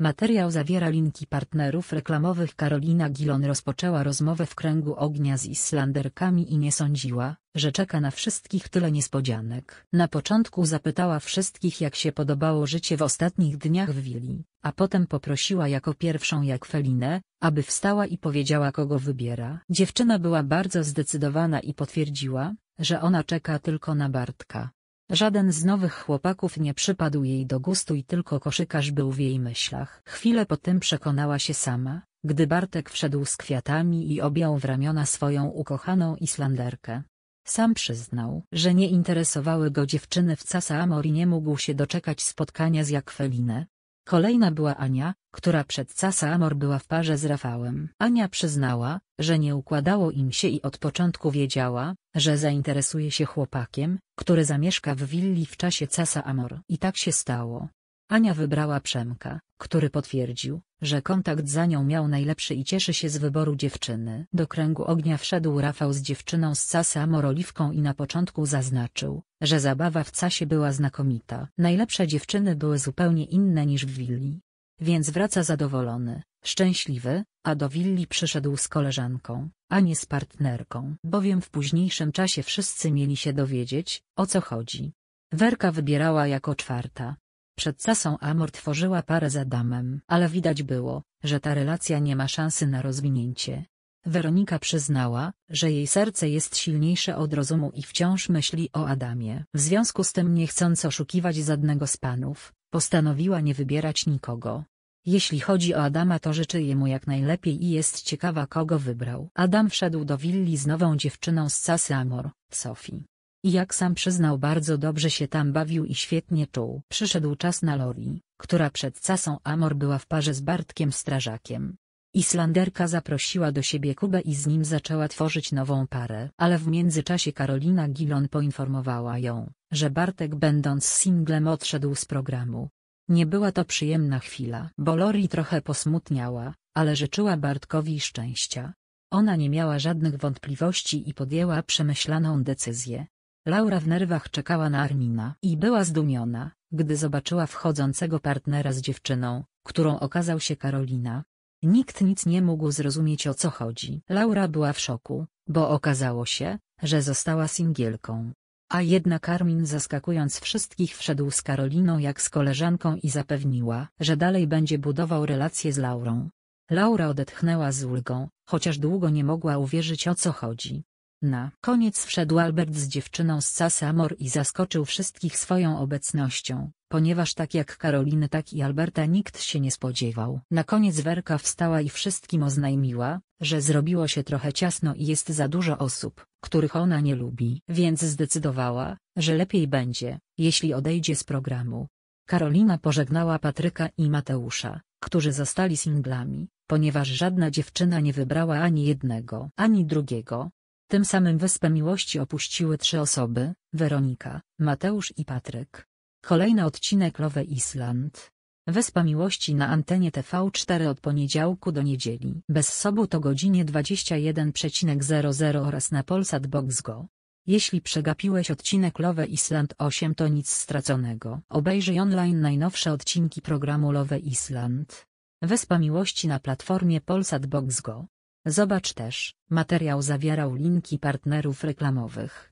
Materiał zawiera linki partnerów reklamowych. Karolina Gillon rozpoczęła rozmowę w kręgu ognia z Islanderkami i nie sądziła, że czeka na wszystkich tyle niespodzianek. Na początku zapytała wszystkich, jak się podobało życie w ostatnich dniach w willi, a potem poprosiła jako pierwszą Felinę, aby wstała i powiedziała, kogo wybiera. Dziewczyna była bardzo zdecydowana i potwierdziła, że ona czeka tylko na Bartka. Żaden z nowych chłopaków nie przypadł jej do gustu i tylko koszykarz był w jej myślach. Chwilę po tym przekonała się sama, gdy Bartek wszedł z kwiatami i objął w ramiona swoją ukochaną Islanderkę. Sam przyznał, że nie interesowały go dziewczyny w Casa Amor i nie mógł się doczekać spotkania z Felinę. Kolejna była Ania, która przed Casa Amor była w parze z Rafałem. Ania przyznała, że nie układało im się i od początku wiedziała, że zainteresuje się chłopakiem, który zamieszka w willi w czasie Casa Amor. I tak się stało. Ania wybrała Przemka, który potwierdził, że kontakt z Anią miał najlepszy i cieszy się z wyboru dziewczyny. Do kręgu ognia wszedł Rafał z dziewczyną z Casa Amor Oliwką i na początku zaznaczył, że zabawa w Casie była znakomita. Najlepsze dziewczyny były zupełnie inne niż w willi. Więc wraca zadowolony, szczęśliwy, a do willi przyszedł z koleżanką, a nie z partnerką. Bowiem w późniejszym czasie wszyscy mieli się dowiedzieć, o co chodzi. Werka wybierała jako czwarta. Przed Casą Amor tworzyła parę z Adamem, ale widać było, że ta relacja nie ma szansy na rozwinięcie. Weronika przyznała, że jej serce jest silniejsze od rozumu i wciąż myśli o Adamie. W związku z tym, nie chcąc oszukiwać żadnego z panów, postanowiła nie wybierać nikogo. Jeśli chodzi o Adama, to życzy jemu jak najlepiej i jest ciekawa, kogo wybrał. Adam wszedł do willi z nową dziewczyną z Casy Amor, Sophie. I jak sam przyznał, bardzo dobrze się tam bawił i świetnie czuł. Przyszedł czas na Lori, która przed Casą Amor była w parze z Bartkiem Strażakiem. Islanderka zaprosiła do siebie Kubę i z nim zaczęła tworzyć nową parę. Ale w międzyczasie Karolina Gillon poinformowała ją, że Bartek, będąc singlem, odszedł z programu. Nie była to przyjemna chwila, bo Lori trochę posmutniała, ale życzyła Bartkowi szczęścia. Ona nie miała żadnych wątpliwości i podjęła przemyślaną decyzję. Laura w nerwach czekała na Armina i była zdumiona, gdy zobaczyła wchodzącego partnera z dziewczyną, którą okazał się Karolina. Nikt nic nie mógł zrozumieć, o co chodzi. Laura była w szoku, bo okazało się, że została singielką. A jednak Armin, zaskakując wszystkich, wszedł z Karoliną jak z koleżanką i zapewniła, że dalej będzie budował relacje z Laurą. Laura odetchnęła z ulgą, chociaż długo nie mogła uwierzyć, o co chodzi. Na koniec wszedł Albert z dziewczyną z Casy Amor i zaskoczył wszystkich swoją obecnością, ponieważ tak jak Karoliny, tak i Alberta nikt się nie spodziewał. Na koniec Werka wstała i wszystkim oznajmiła, że zrobiło się trochę ciasno i jest za dużo osób, których ona nie lubi, więc zdecydowała, że lepiej będzie, jeśli odejdzie z programu. Karolina pożegnała Patryka i Mateusza, którzy zostali singlami, ponieważ żadna dziewczyna nie wybrała ani jednego, ani drugiego. Tym samym Wyspę Miłości opuściły 3 osoby: Weronika, Mateusz i Patryk. Kolejny odcinek Love Island. Wyspa Miłości na antenie TV4 od poniedziałku do niedzieli. Bez sobot o godzinie 21:00 oraz na Polsat Box Go. Jeśli przegapiłeś odcinek Love Island 8, to nic straconego. Obejrzyj online najnowsze odcinki programu Love Island. Wyspa Miłości na platformie Polsat Box Go. Zobacz też, materiał zawierał linki partnerów reklamowych.